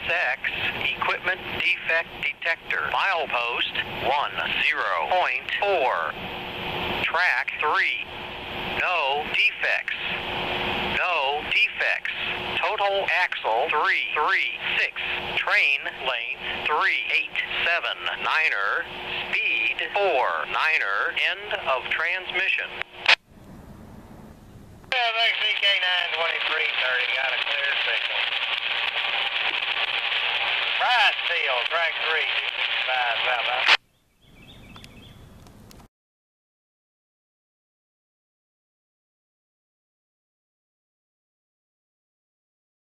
SX equipment defect detector. Milepost 10.4. Track 3. No defects. No defects. Total axle 336. Train length 3.879er. Speed 4.9er. End of transmission. XCK92330 got a clear signal. Rice field, track 3, 265,